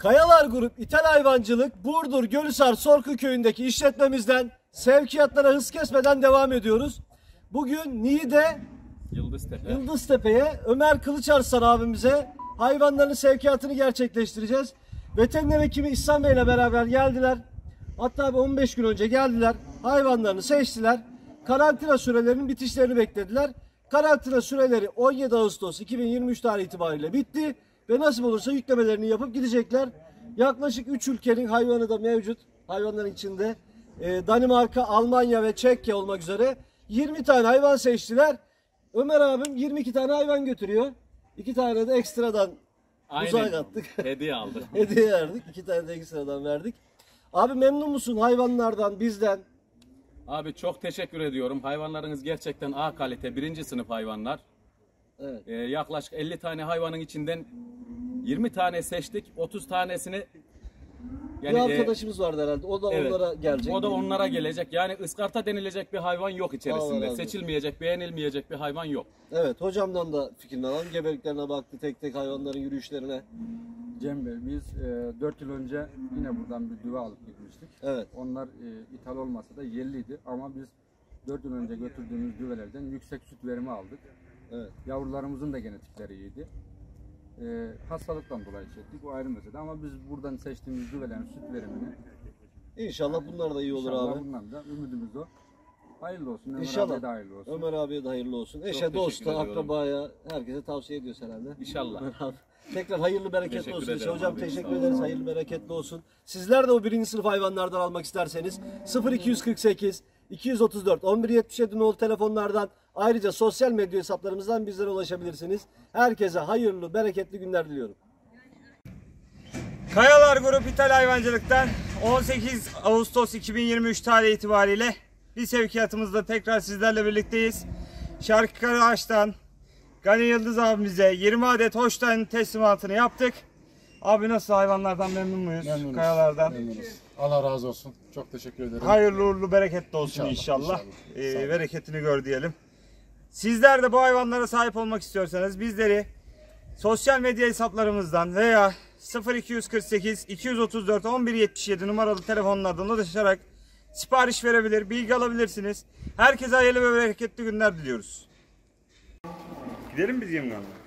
Kayalar Grup İthal Hayvancılık Burdur Gölhisar Sorku Köyü'ndeki işletmemizden sevkiyatlara hız kesmeden devam ediyoruz. Bugün Niğde Yıldıztepe'ye Ömer Kılıçarslan abimize hayvanların sevkiyatını gerçekleştireceğiz. Veteriner hekimi İhsan Bey ile beraber geldiler. Hatta 15 gün önce geldiler. Hayvanlarını seçtiler. Karantina sürelerinin bitişlerini beklediler. Karantina süreleri 17 Ağustos 2023 tarihi itibariyle bitti. Ve nasip olursa yüklemelerini yapıp gidecekler. Yaklaşık 3 ülkenin hayvanı da mevcut. Hayvanların içinde Danimarka, Almanya ve Çekya olmak üzere 20 tane hayvan seçtiler. Ömer abim 22 tane hayvan götürüyor. 2 tane de ekstradan uzak attık. Hediye aldık. Hediye verdik. 2 tane de ekstradan verdik. Abi memnun musun hayvanlardan, bizden? Abi çok teşekkür ediyorum. Hayvanlarınız gerçekten A kalite, birinci sınıf hayvanlar. Evet. Yaklaşık 50 tane hayvanın içinden 20 tane seçtik. 30 tanesini bir arkadaşımız vardı herhalde. O da evet, onlara gelecek. O da onlara gelecek. Yani ıskarta denilecek bir hayvan yok içerisinde. Allah Seçilmeyecek, beğenilmeyecek bir hayvan yok. Evet, hocamdan da fikrini alalım. Gebeliklerine baktı, tek tek hayvanların yürüyüşlerine. Cem Bey, biz 4 yıl önce yine buradan bir düve alıp gitmiştik. Evet. Onlar ithal olmasa da yerliydi ama biz 4 yıl önce götürdüğümüz düvelerden yüksek süt verimi aldık. Evet. Yavrularımızın da genetikleri iyiydi. Hastalıktan dolayı çektik, o ayrı mesele ama biz buradan seçtiğimiz düvelerin süt verimini İnşallah bunlar da iyi olur İnşallah abi. bundan da ümidimiz o. Hayırlı olsun. Ömer İnşallah. abiye de hayırlı olsun. Ömer abiye de hayırlı olsun. Eşe, teşekkür dosta, ediyorum. akrabaya, herkese tavsiye ediyoruz herhalde. İnşallah. Tekrar hayırlı bereketli Teşekkür olsun. ederim Hocam abi, teşekkür sağ ederiz. olun. Hayırlı bereketli olsun. Sizler de o birinci sınıf hayvanlardan almak isterseniz 0248 234 1177 nolu telefonlardan, ayrıca sosyal medya hesaplarımızdan bizlere ulaşabilirsiniz. Herkese hayırlı bereketli günler diliyorum. Kayalar Grup İthal Hayvancılık'tan 18 Ağustos 2023 tarihi itibariyle bir sevkiyatımızda tekrar sizlerle birlikteyiz. Şarkı Ağaç'tan Gani Yıldız abimize 20 adet Holstein teslimatını yaptık. Abi nasıl, hayvanlardan memnun muyuz? Memnunuz. Kayalardan. Memnunuz. Allah razı olsun. Çok teşekkür ederim. Hayırlı uğurlu bereketli olsun inşallah. İnşallah. Bereketini gör diyelim. Sizler de bu hayvanlara sahip olmak istiyorsanız bizleri sosyal medya hesaplarımızdan veya 0248 234 1177 numaralı telefonlardan ulaşarak sipariş verebilir, bilgi alabilirsiniz. Herkese hayırlı ve bereketli günler diliyoruz. Gidelim biz Yemgan'la.